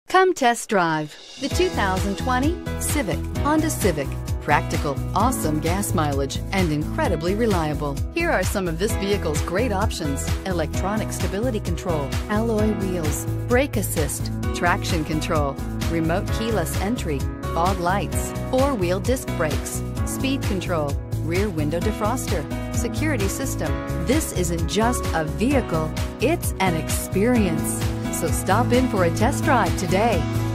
Come test drive the 2020 Civic. Honda Civic. Practical, awesome gas mileage, and incredibly reliable. Here are some of this vehicle's great options: electronic stability control, alloy wheels, brake assist, traction control, remote keyless entry, fog lights, four-wheel disc brakes, speed control, rear window defroster, security system. This isn't just a vehicle, it's an experience. So stop in for a test drive today.